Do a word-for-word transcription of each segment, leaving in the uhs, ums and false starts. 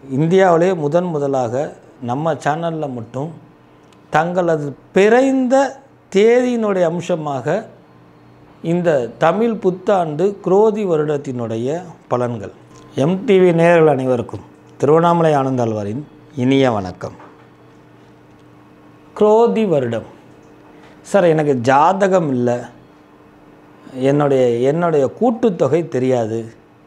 இந்தியாவிலே முதன் முதலாக நம்ம சேனலில் மட்டும் தங்களது பிறந்த தேதியினுடைய அம்சமாக இந்த தமிழ் புத்தாண்டு குரோதி வருடத்தினுடைய பலன்கள். எம்டிவி நேயர்கள் அனைவருக்கும் திருவண்ணாமலை ஆனந்தாழ்வாரின் இனிய வணக்கம். குரோதி வருடம் சார், எனக்கு ஜாதகம் இல்லை, என்னுடைய என்னுடைய கூட்டுத்தொகை தெரியாது,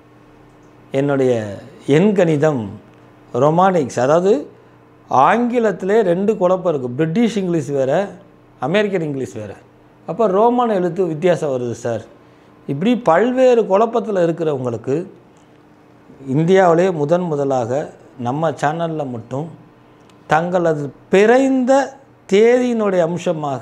என்னுடைய எண்கணிதம் ரொமானிக்ஸ், அதாவது ஆங்கிலத்திலே ரெண்டு குழப்பம் இருக்குது. பிரிட்டிஷ் இங்கிலீஷ் வேறு, அமெரிக்கன் இங்கிலீஷ் வேறு. அப்போ ரோமான் எழுத்து வித்தியாசம் வருது சார். இப்படி பல்வேறு குழப்பத்தில் இருக்கிறவங்களுக்கு இந்தியாவிலே முதன் முதலாக நம்ம சேனலில் மட்டும் தங்களது பிறந்த தேதியினுடைய அம்சமாக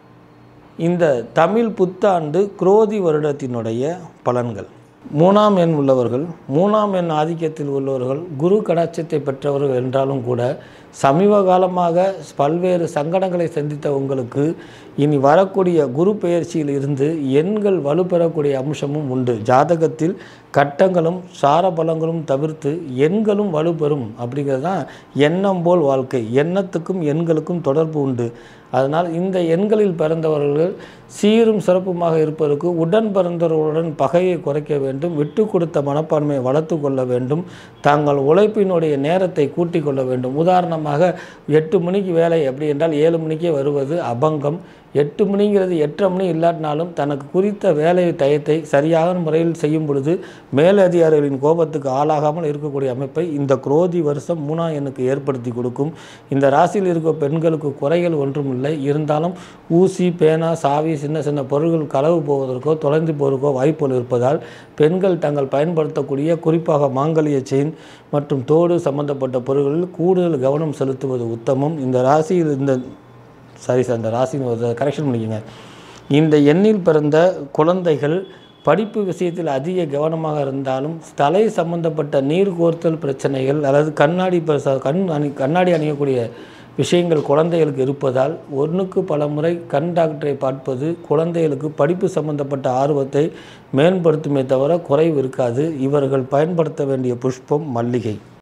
இந்த தமிழ் புத்தாண்டு குரோதி வருடத்தினுடைய பலன்கள். மூணாம் எண் உள்ளவர்கள், மூணாம் எண் ஆதிக்கத்தில் உள்ளவர்கள், குரு கடாட்சத்தை பெற்றவர்கள் என்றாலும் கூட சமீப காலமாக பல்வேறு சங்கடங்களை சந்தித்த உங்களுக்கு இனி வரக்கூடிய குரு பெயர்ச்சியில் இருந்து எண்கள் வலுப்பெறக்கூடிய அம்சமும் உண்டு. ஜாதகத்தில் கட்டங்களும் சாரபலங்களும் தவிர்த்து எண்களும் வலுப்பெறும். அப்படிங்கிறது தான் எண்ணம் போல் வாழ்க்கை. எண்ணத்துக்கும் எண்களுக்கும் தொடர்பு உண்டு. அதனால் இந்த எண்களில் பிறந்தவர்கள் சீரும் சிறப்புமாக இருப்பதற்கு உடன் பிறந்தவர்களுடன் பகையை குறைக்க வேண்டும், விட்டு கொடுத்த மனப்பான்மையை வளர்த்து கொள்ள வேண்டும், தாங்கள் உழைப்பினுடைய நேரத்தை கூட்டிக் கொள்ள வேண்டும். உதாரணமாக எட்டு மணிக்கு வேலை அப்படி என்றால் ஏழு மணிக்கே வருவது அபங்கம். எட்டு மணிங்கிறது எட்டரை மணி இல்லாட்டினாலும் தனக்கு குறித்த வேலை டயத்தை சரியான முறையில் செய்யும் பொழுது மேலதிகாரிகளின் கோபத்துக்கு ஆளாகாமல் இருக்கக்கூடிய அமைப்பை இந்த குரோதி வருஷம் மூணாம் எண்ணுக்கு ஏற்படுத்தி கொடுக்கும். இந்த ராசியில் இருக்க பெண்களுக்கு குறைகள் ஒன்றும் இல்லை. இருந்தாலும் ஊசி, பேனா, சாவி, சின்ன சின்ன பொருட்கள் களவு போவதற்கோ தொலைந்து போவதற்கோ வாய்ப்புகள் இருப்பதால் பெண்கள் தங்கள் பயன்படுத்தக்கூடிய குறிப்பாக மாங்கல்ய செயின் மற்றும் தோடு சம்பந்தப்பட்ட பொருட்களில் கூடுதல் கவனம் செலுத்துவது உத்தமம். இந்த ராசியில் இந்த சாரி சார் இந்த ராசின்னு ஒரு கரெக்ஷன் பண்ணிக்கோங்க. இந்த எண்ணில் பிறந்த குழந்தைகள் படிப்பு விஷயத்தில் அதிக கவனமாக இருந்தாலும் தலை சம்பந்தப்பட்ட நீர் கோர்த்தல் பிரச்சனைகள் அல்லது கண்ணாடி கண் அணி கண்ணாடி அணியக்கூடிய விஷயங்கள் குழந்தைகளுக்கு இருப்பதால் ஒன்றுக்கு பல முறை கண் டாக்டரை பார்ப்பது குழந்தைகளுக்கு படிப்பு சம்பந்தப்பட்ட ஆர்வத்தை மேம்படுத்துமே தவிர குறைவு இருக்காது. இவர்கள் பயன்படுத்த வேண்டிய புஷ்பம் மல்லிகை.